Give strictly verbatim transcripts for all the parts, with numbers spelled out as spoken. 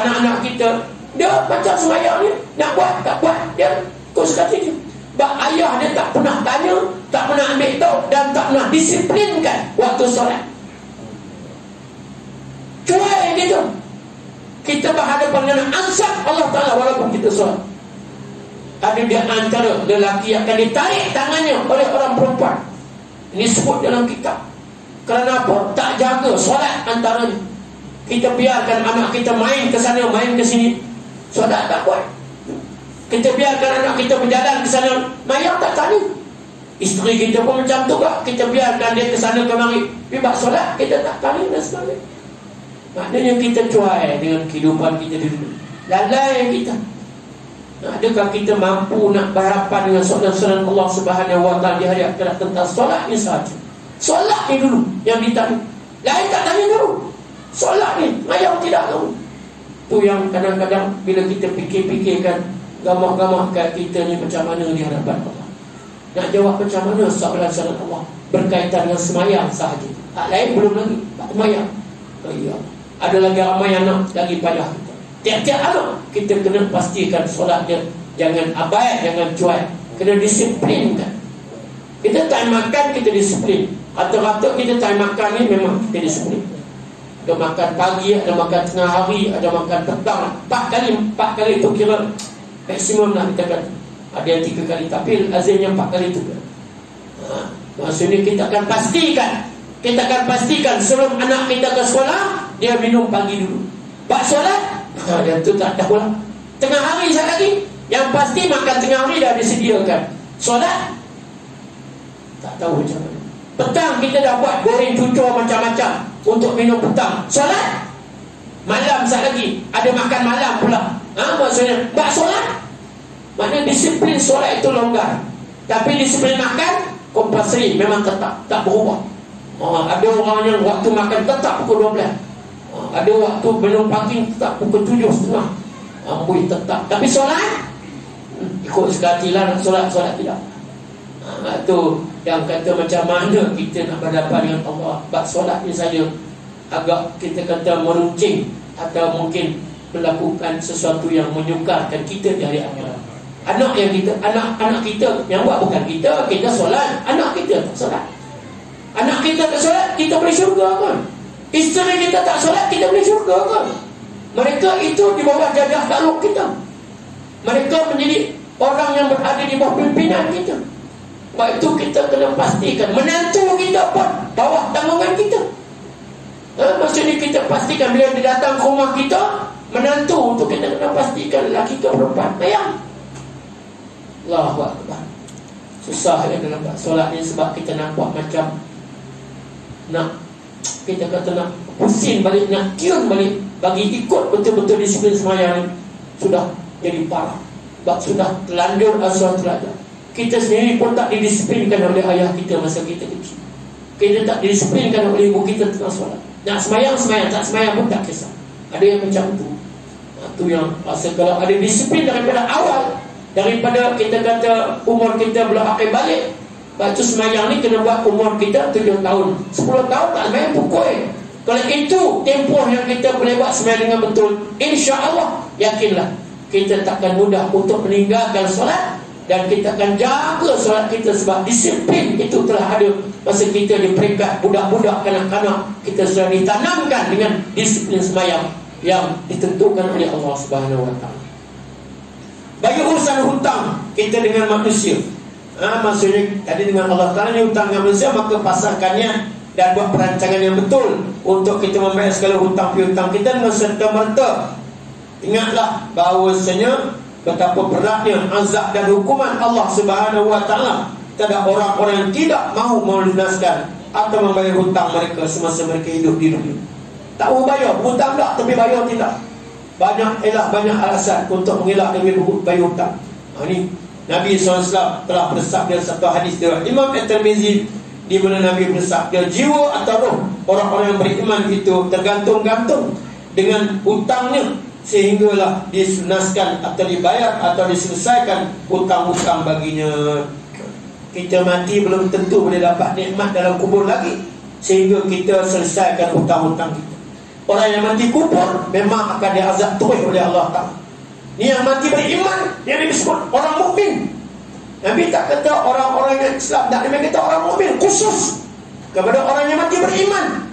anak-anak kita, dia macam semayang ni, nak buat, tak buat, dia kos kata dia. Bak ayah dia tak pernah tanya, tak pernah ambil tahu, dan tak pernah disiplinkan waktu solat. Cuai gitu. Kita berhadapan dengan ansat Allah Ta'ala walaupun kita solat. Ada di antara lelaki akan ditarik tangannya oleh orang perempuan. Ini sebut dalam kitab. Kerana apa? Tak jaga solat antaranya. Kita biarkan anak kita main ke sana, main ke sini, solat tak buat. Kita biarkan anak kita berjalan ke sana, mayang tak tanya. Isteri kita pun macam tu kak. Kita biarkan dia ke sana kemari, bibak solat, kita tak tanya dan sebagainya. Maknanya kita cuai dengan kehidupan kita dulu. Lalai kita. Adakah kita mampu nak berhadapan dengan soalan-soalan Allah Subhanahu Wa Taala di hari akhirat tentang solat ni sahaja? Solat ni dulu yang ditanya. Lain tak tanya dulu. Solat ni, mayang tidak tahu. Tu yang kadang-kadang bila kita fikir-fikirkan, gamah-gamah kat kita ni macam mana di hadapan Allah. Nak jawab macam mana soalan-soalan Allah berkaitan dengan semayang sahaja. Tak lain belum lagi, tak semayang. Oh, iya. Ada lagi ramai anak lagi payah kita. Tiap-tiap anak kita kena pastikan solat dia jangan abai, jangan cuai. Kena disiplinkan. Kita time makan, kita disiplin. Rata-rata kita time makan ni memang kita disiplin. Ada makan pagi, ada makan tengah hari, ada makan petang. Empat kali, empat kali itu kira maksimum lah kita kata. Ada yang tiga kali, tapi azimnya empat kali itu. Ha, maksudnya kita akan pastikan, kita akan pastikan sebelum anak kita ke sekolah, dia minum pagi dulu. Pak solat, ha, dia tu tak tahu lah. Tengah hari sekali lagi, yang pasti makan tengah hari dah disediakan. Solat, tak tahu macam mana. Petang kita dah buat goreng cucur macam-macam untuk minum petang. Solat, malam sekali lagi, ada makan malam pula. Ha, maksudnya, bak solat, maknanya disiplin solat itu longgar. Tapi disiplin makan compulsory, memang tetap, tak berubah. Oh, ada orang yang waktu makan tetap pukul dua belas. Oh, ada waktu minum pagi tetap pukul tujuh setengah. Amboi tetap. Tapi solat ikut sekali lah nak solat, solat tidak. Ha, itu yang kata macam mana kita nak berhadapan dengan Allah. Bak solat ni saja agak kita kata meruncing atau mungkin melakukan sesuatu yang menyukarkan kita di hari akhirat. Anak yang kita, anak-anak kita yang buat bukan kita, kita solat, anak kita tak solat. Anak kita tak solat, kita boleh syurga kan? Isteri kita tak solat, kita boleh syurga kan? Mereka itu di bawah jadah takluk kita. Mereka menjadi orang yang berada di bawah pimpinan kita. Sebab itu kita kena pastikan menantu kita pun bawah tanggungan kita. Ha, maksudnya kita pastikan bila dia datang ke rumah kita, menantu untuk kita kena pastikan lelaki ke perempuan. Ayam. Allahu Akbar. Susah ya dalam solat ni sebab kita nampak macam nak, kita kata nak pusing balik, nak kiun balik bagi ikut betul-betul disiplin semayang ni sudah jadi parah. Sebab sudah terlanjur asuhan teladan. Kita sendiri pun tak didisiplinkan oleh ayah kita masa kita kecil. Kita tak didisiplinkan oleh ibu kita tengah solat. Nak semayang, semayang, tak semayang pun tak kisah. Ada yang macam tu. Itu yang rasa kalau ada disiplin daripada awal, daripada kita kata umur kita belum akan balik, batu semayang ni kena buat umur kita tujuh tahun, sepuluh tahun tak semayang pukul. Kalau itu tempoh yang kita boleh buat semayang dengan betul, insya-Allah yakinlah kita takkan mudah untuk meninggalkan solat. Dan kita akan jaga solat kita sebab disiplin itu telah ada masa kita di peringkat budak-budak, kanak-kanak. Kita sudah ditanamkan dengan disiplin semayang yang ditentukan oleh Allah Subhanahu Wa Taala. Bagi urusan hutang kita dengan manusia, ha, maksudnya tadi dengan Allah Ta'ala ni hutang dengan manusia, maka pasarkannya dan buat perancangan yang betul untuk kita membayar segala hutang piutang kita dengan serta-merta. Ingatlah bahawasanya betapa beratnya azab dan hukuman Allah Subhanahu Wa Taala terhadap orang-orang yang tidak mahu melunaskan atau membayar hutang mereka semasa mereka hidup di dunia. Tak mahu bayar, hutang tak tapi bayar tidak. Banyak elah banyak alasan untuk mengelak dengan bayar hutang. Ha, ini Nabi sallallahu alaihi wasallam telah bersabda satu hadis dari Imam At-Tirmizi, di mana Nabi bersabda, jiwa atau roh orang-orang yang beriman itu tergantung-gantung dengan hutangnya, sehinggalah disunaskan atau dibayar atau diselesaikan hutang-hutang baginya. Kita mati belum tentu boleh dapat nikmat dalam kubur lagi, sehingga kita selesaikan hutang-hutang kita. Orang yang mati kufur memang akan diazab terus oleh Allah Ta'ala. Ni yang mati beriman, yang disebut orang mukmin. Nabi tak kata orang-orang yang Islam, tak, Nabi kata orang mukmin khusus kepada orang yang mati beriman.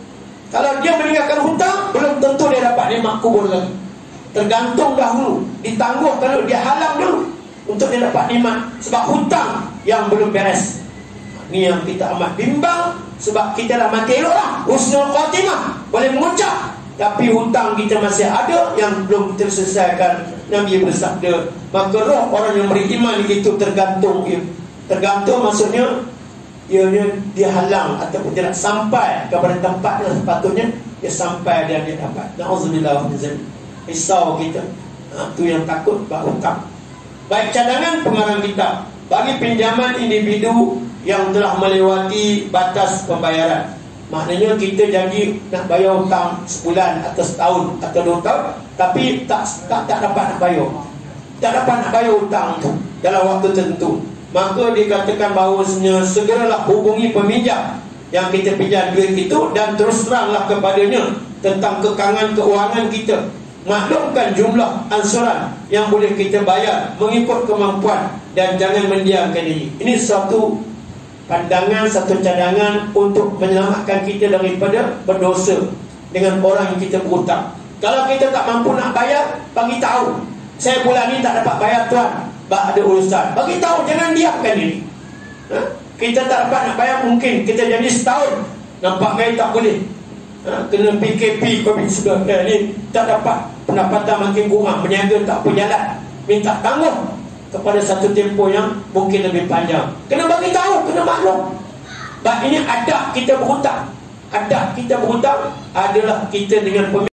Kalau dia meninggalkan hutang, belum tentu dia dapat nikmat kubur lagi. Tergantung dahulu, ditangguh kalau dia halang dulu untuk dia dapat nikmat. Sebab hutang yang belum beres. Ni yang kita amat bimbang. Sebab kita dah mati elok lah, husnul khatimah, boleh mengucap, tapi hutang kita masih ada yang belum terselesaikan. Nabi bersabda, maka roh orang yang beriman itu tergantung. Tergantung maksudnya ianya dia halang ataupun tidak sampai kepada tempat yang sepatutnya dia sampai dan dia dapat. Na'udzubillah min zalik. Risau kita. Ha, tu yang takut bab hutang. Baik cadangan pengarang kita bagi pinjaman individu yang telah melewati batas pembayaran. Maknanya kita janji nak bayar hutang sebulan atau setahun atau dua tahun, tapi tak tak, tak dapat nak bayar. Tak dapat nak bayar hutang tu dalam waktu tertentu. Maka dikatakan bahawasanya segeralah hubungi peminjam yang kita pinjam duit itu dan terus teranglah kepadanya tentang kekangan keuangan kita. Maklumkan jumlah ansuran yang boleh kita bayar mengikut kemampuan dan jangan mendiamkan diri. Ini satu pandangan, satu cadangan untuk menyelamatkan kita daripada berdosa dengan orang yang kita berhutang. Kalau kita tak mampu nak bayar, bagi tahu, saya bulan ni tak dapat bayar tuan, bak ada urusan. Bagi tahu, jangan diamkan diri. Ha? Kita tak dapat nak bayar, mungkin kita janji setahun, nampak gaya tak boleh. Ha? Kena P K P covid sembilan belas ni, tak dapat, pendapatan makin kurang, berniaga tak berjalan, minta tangguh kepada satu tempoh yang mungkin lebih panjang. Kena bagi tahu, kena maklum. Bahawa ini adab kita berhutang. Adab kita berhutang adalah kita dengan pemimpin